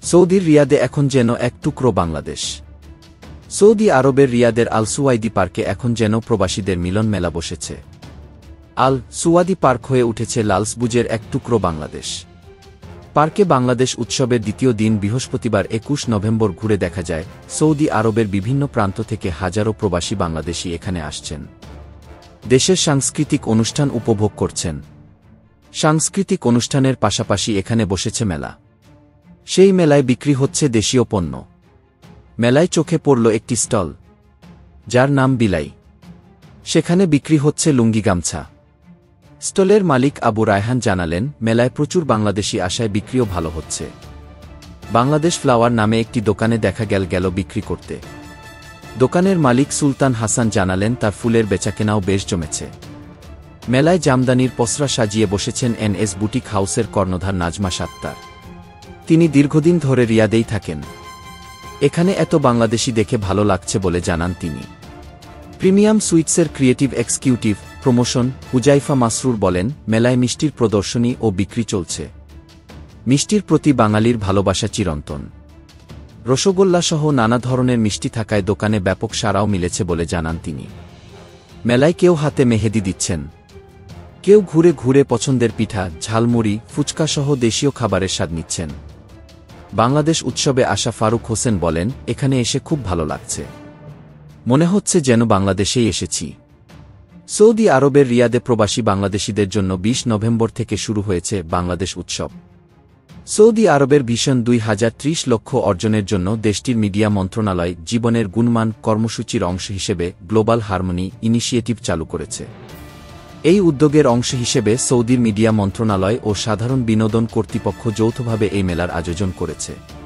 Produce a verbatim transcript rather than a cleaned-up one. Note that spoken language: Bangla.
সৌদির রিয়াদে এখন যেন এক টুকরো বাংলাদেশ। সৌদি আরবের রিয়াদের আল সুওয়াইদি পার্কে এখন যেন প্রবাসীদের মিলন মেলা বসেছে। আল সুওয়াদি পার্ক হয়ে উঠেছে লালসবুজের এক টুকরো বাংলাদেশ। পার্কে বাংলাদেশ উৎসবের দ্বিতীয় দিন বৃহস্পতিবার একুশ নভেম্বর ঘুরে দেখা যায় সৌদি আরবের বিভিন্ন প্রান্ত থেকে হাজারো প্রবাসী বাংলাদেশি এখানে আসছেন। দেশের সাংস্কৃতিক অনুষ্ঠান উপভোগ করছেন। সাংস্কৃতিক অনুষ্ঠানের পাশাপাশি এখানে বসেছে মেলা। সেই মেলায় বিক্রি হচ্ছে দেশীয় পণ্য। মেলায় চোখে পড়ল একটি স্টল, যার নাম বিলাই। সেখানে বিক্রি হচ্ছে লুঙ্গি গামছা। স্টলের মালিক আবু রায়হান জানালেন, মেলায় প্রচুর বাংলাদেশি আসায় বিক্রিও ভালো হচ্ছে। বাংলাদেশ ফ্লাওয়ার নামে একটি দোকানে দেখা গেল গেল বিক্রি করতে। দোকানের মালিক সুলতান হাসান জানালেন, তার ফুলের বেচাকেনাও বেশ জমেছে। মেলায় জামদানির পসরা সাজিয়ে বসেছেন এন এস বুটিক হাউসের কর্ণধার নাজমা সাত্তার। তিনি দীর্ঘদিন ধরে রিয়াদেই থাকেন। এখানে এত বাংলাদেশি দেখে ভালো লাগছে বলে জানান তিনি। প্রিমিয়াম সুইটসের creative executive promotion Huzaifa Masrur বলেন, মেলায় মিষ্টির প্রদর্শনী ও বিক্রি চলছে। মিষ্টির প্রতি বাঙালির ভালোবাসা চিরন্তন। রসগোল্লাসহ নানা ধরনের মিষ্টি থাকায় দোকানে ব্যাপক সাড়াও মিলেছে বলে জানান তিনি। মেলায় কেউ হাতে মেহেদি দিচ্ছেন, কেউ ঘুরে ঘুরে পছন্দের পিঠা, ঝালমুড়ি, ফুচকাসহ দেশীয় খাবারের স্বাদ নিচ্ছেন। বাংলাদেশ উৎসবে আসা ফারুক হোসেন বলেন, এখানে এসে খুব ভালো লাগছে। মনে হচ্ছে যেন বাংলাদেশেই এসেছি। সৌদি আরবের রিয়াদে প্রবাসী বাংলাদেশিদের জন্য বিশ নভেম্বর থেকে শুরু হয়েছে বাংলাদেশ উৎসব। সৌদি আরবের ভিশন দুই হাজার ত্রিশ লক্ষ্য অর্জনের জন্য দেশটির মিডিয়া মন্ত্রণালয় জীবনের গুণমান কর্মসূচির অংশ হিসেবে গ্লোবাল হারমোনি ইনিশিয়েটিভ চালু করেছে। এই উদ্যোগের অংশ হিসেবে সৌদির মিডিয়া মন্ত্রণালয় ও সাধারণ বিনোদন কর্তৃপক্ষ যৌথভাবে এই মেলার আয়োজন করেছে।